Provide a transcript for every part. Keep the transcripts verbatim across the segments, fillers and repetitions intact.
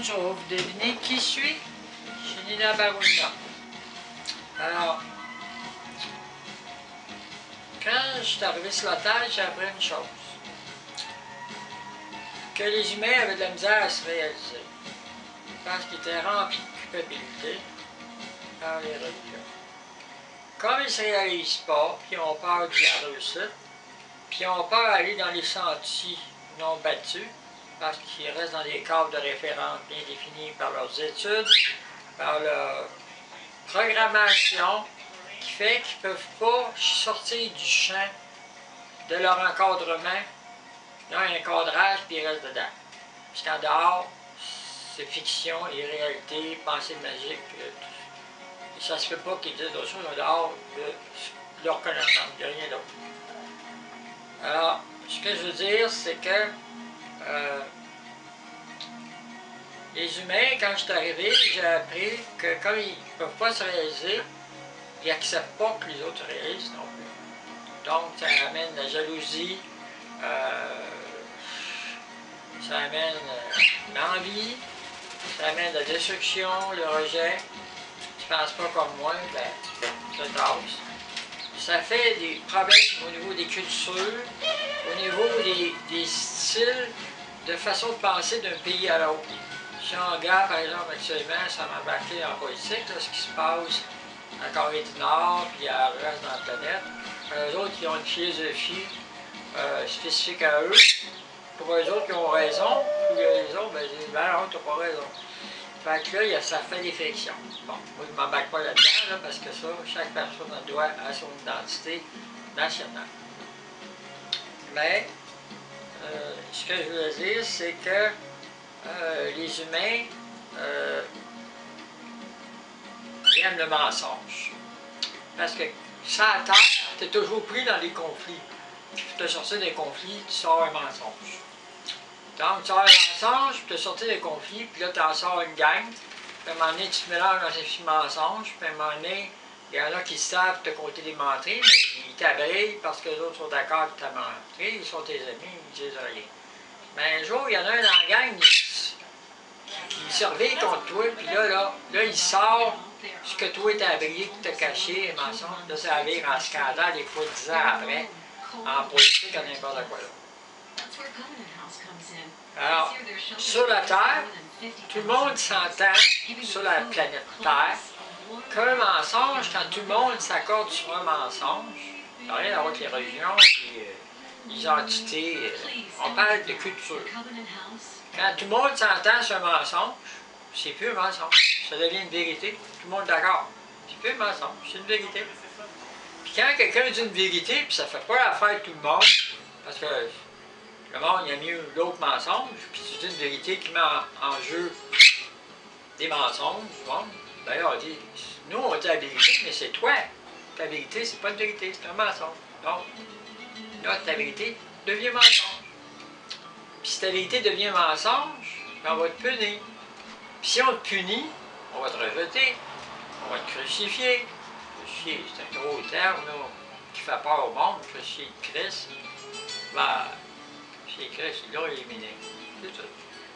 je vais vous deviner qui je suis. Je suis Nina Barouna. Alors, quand je suis arrivé sur la Terre, j'ai appris une chose. Que les humains avaient de la misère à se réaliser. Parce qu'ils étaient remplis de culpabilité par les religions. Comme ils ne se réalisent pas, puis ils ont peur de la réussite, puis ils ont peur d'aller dans les sentiers non battus, parce qu'ils restent dans des cadres de référence bien définis par leurs études, par leur programmation, qui fait qu'ils ne peuvent pas sortir du champ de leur encadrement. Ils ont un cadrage, puis ils restent dedans. Parce qu'en dehors, c'est fiction, irréalité, pensée magique, et ça se fait pas qu'ils disent d'autres choses en dehors de leur connaissance, de rien d'autre. Alors, ce que je veux dire, c'est que euh, les humains, quand je suis arrivé, j'ai appris que comme ils ne peuvent pas se réaliser, ils n'acceptent pas que les autres se réalisent non plus. Donc, ça amène la jalousie, euh, ça amène euh, l'envie, ça amène la destruction, le rejet. Tu ne penses pas comme moi, ben, ça tasse. Ça fait des problèmes au niveau des cultures, au niveau des, des styles, de façon de penser d'un pays à l'autre. Si on regarde, par exemple, actuellement, ça m'a embarqué en politique, là, ce qui se passe en Corée du Nord, puis à reste dans la planète. Les autres qui ont une philosophie euh, spécifique à eux. Pour eux autres qui ont raison, puis les autres, ben, ils disent, ben non, t'as pas raison. Fait que là, il y a, ça fait des frictions. Bon, moi, je ne m'embarque pas là-dedans, là, parce que ça, chaque personne a droit à son identité nationale. Mais, euh, ce que je veux dire, c'est que euh, les humains euh, aiment le mensonge. Parce que, ça à terre, tu es toujours pris dans des conflits. Tu te sortir des conflits, tu sors un mensonge. Donc, tu sors un mensonge, puis tu as sorti des conflits, puis là, tu en sors une gang. Puis à un moment donné, tu te mélanges dans ces petits mensonges, puis à un moment donné, il y en a qui savent te compter des menteries, mais ils t'abrillent parce que les autres sont d'accord que tu as menterie, ils sont tes amis, ils disent rien. Mais un jour, il y en a un dans la gang qui, qui surveille contre toi, puis là, là, là, il sort ce que toi t'as abrillé, que t'as caché, les mensonges. Là, ça arrive en scandale, des fois dix ans après, en politique, en n'importe quoi là. Alors, sur la Terre, tout le monde s'entend sur la planète Terre qu'un mensonge, quand tout le monde s'accorde sur un mensonge, ça n'a rien à voir avec les religions et euh, les entités, euh, on parle de culture. Quand tout le monde s'entend sur un mensonge, c'est plus un mensonge, ça devient une vérité, tout le monde est d'accord. C'est plus un mensonge, c'est une vérité. Puis quand quelqu'un dit une vérité, puis ça ne fait pas l'affaire de tout le monde, parce que le monde, il y a mieux l'autre mensonge, puis tu dis une vérité qui met en, en jeu des mensonges, bon, d'ailleurs, on dit, nous on dit la vérité, mais c'est toi. Ta vérité, c'est pas une vérité, c'est un mensonge. Donc, là, ta vérité devient mensonge. Puis si ta vérité devient mensonge, on va te punir. Puis si on te punit, on va te rejeter, on va te crucifier. Crucifier, c'est un gros terme là, qui fait peur au monde, crucifier Christ. Ben, chez Christ, il l'a éliminé. C'est tout.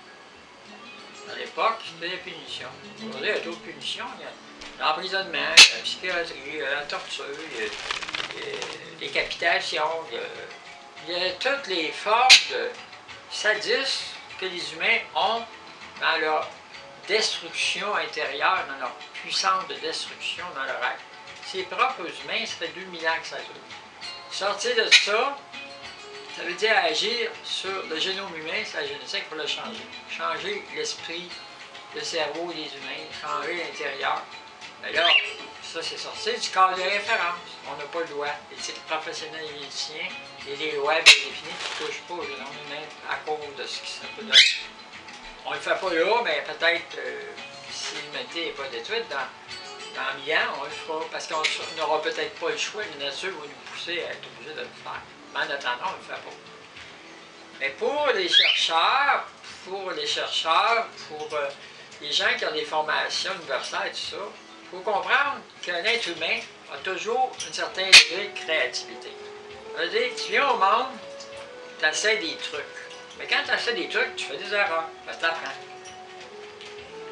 À l'époque, c'était des punitions. Aujourd'hui, il y a d'autres punitions. Il y a l'emprisonnement, la psychiatrie, la torture, il y a, il y a les décapitations, il y a, il y a toutes les formes de sadisme que les humains ont dans leur destruction intérieure, dans leur puissance de destruction, dans leur acte. C'est propre aux humains, ça fait deux mille ans que ça dure. Sortir de ça, ça veut dire agir sur le génome humain, c'est la génétique pour le changer. Changer l'esprit, le cerveau des humains, changer l'intérieur. Mais là, ça c'est sorti du cadre de référence. On n'a pas le droit. L'éthique professionnelle et médecin et les lois bien définies qui ne touchent pas au génome humain à cause de ce qui s'est fait donner. On ne le fait pas là, mais peut-être euh, si l'humanité n'est pas détruite dans, dans mille ans, on le fera. Parce qu'on n'aura peut-être pas le choix, la nature va nous pousser à être obligé de le faire. Mais en attendant, on ne le fait pas. Mais pour les chercheurs, pour les chercheurs, pour euh, les gens qui ont des formations universitaires et tout ça, il faut comprendre qu'un être humain a toujours une certaine degré de créativité. Ça veut dire, tu viens au monde, tu essaies des trucs. Mais quand tu essaies des trucs, tu fais des erreurs, parce que tu apprends.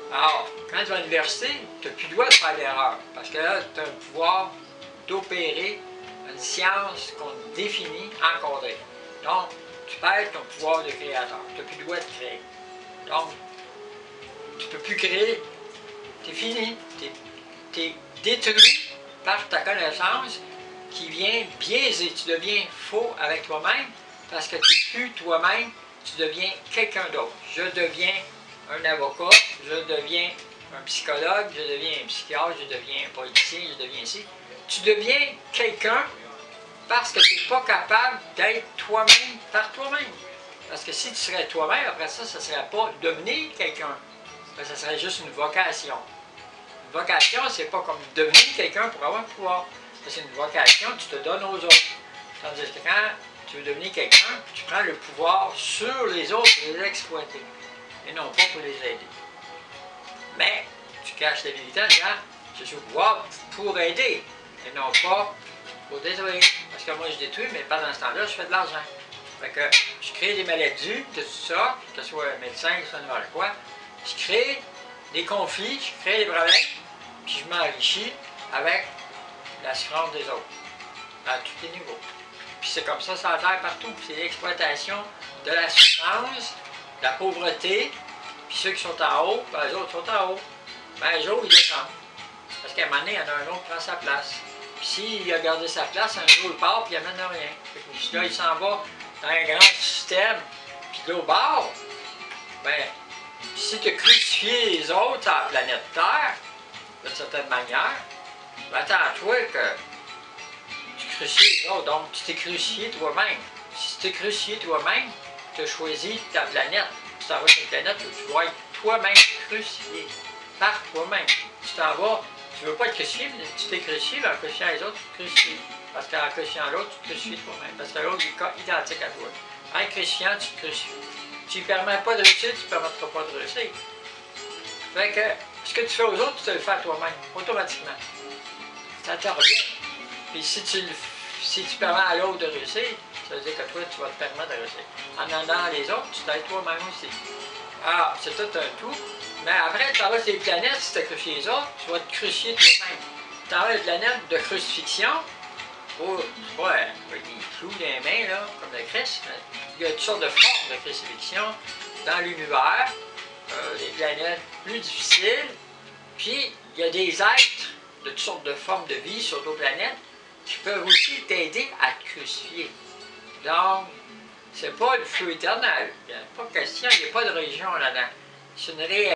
Alors, quand tu vas à l'université, tu n'as plus le droit de faire d'erreur, parce que là, tu as un pouvoir d'opérer une science qu'on définit, encadrée. Donc, tu perds ton pouvoir de créateur. Tu n'as plus le droit de créer. Donc, tu ne peux plus créer. Tu es fini. Tu es détruit par ta connaissance qui vient biaiser. Tu deviens faux avec toi-même parce que tu n'es plus toi-même, tu deviens quelqu'un d'autre. Je deviens un avocat, je deviens un psychologue, je deviens un psychiatre, je deviens un politicien, je deviens ici. Tu deviens quelqu'un parce que tu n'es pas capable d'être toi-même par toi-même. Parce que si tu serais toi-même, après ça, ça ne serait pas devenir quelqu'un. Ça serait juste une vocation. Une vocation, c'est pas comme devenir quelqu'un pour avoir le pouvoir. C'est une vocation, tu te donnes aux autres. Tandis que quand tu veux devenir quelqu'un, tu prends le pouvoir sur les autres pour les exploiter. Et non pas pour les aider. Mais tu caches la vérité en disant, je suis au pouvoir pour aider. Et non pas pour détruire. Parce que moi je détruis, mais pendant ce temps-là, je fais de l'argent. Fait que je crée des maladies de tout ça, que ce soit un médecin, que ce soit n'importe quoi. Je crée des conflits, je crée des problèmes, puis je m'enrichis avec la souffrance des autres, à tous les niveaux. Puis c'est comme ça, ça terre partout. C'est l'exploitation de la souffrance, de la pauvreté, puis ceux qui sont en haut, ben, les autres sont en haut. Ben, les autres, ils descendent. Parce qu'à un moment donné, il y en a un autre qui prend sa place. Puis s'il a gardé sa place, un jour, il part, puis il n'amène rien. Puis là, il s'en va dans un grand système, puis là, au bord, ben, si tu as crucifié les autres sur la planète Terre, d'une certaine manière, ben, attends-toi que tu crucifies les autres, donc tu t'es crucifié toi-même. Si tu t'es crucifié toi-même, tu as choisi ta planète. Tu t'en vas sur une planète où tu dois être toi-même crucifié, par toi-même. Tu t'en vas, tu ne veux pas être crucifié, mais tu t'es crucifié, mais en crucifiant les autres, tu te crucifies. Parce qu'en crucifiant l'autre, tu te crucifies toi-même. Parce que l'autre est identique à toi. En crucifiant, tu te crucifies. Tu ne permets pas de réussir, tu ne permettras pas de réussir. Fait que ce que tu fais aux autres, tu te le fais à toi-même, automatiquement. Ça te revient. Puis si tu, si tu permets à l'autre de réussir, ça veut dire que toi, tu vas te permettre de réussir. En aidant les autres, tu t'aides toi-même aussi. Alors, c'est tout un tout. Mais après, tu t'en vas sur les planètes, si tu as crucifié les autres, tu vas te crucifier toi-même. Tu t'en vas sur les planètes de crucifixion, où, tu vois, avec des clous dans les mains, là, comme le Christ. Il y a toutes sortes de formes de crucifixion dans l'univers, euh, des planètes plus difficiles. Puis, il y a des êtres de toutes sortes de formes de vie sur d'autres planètes qui peuvent aussi t'aider à te crucifier. Donc, c'est pas le feu éternel. Il n'y a pas de question, il n'y a pas de religion là-dedans. C'est une réalité.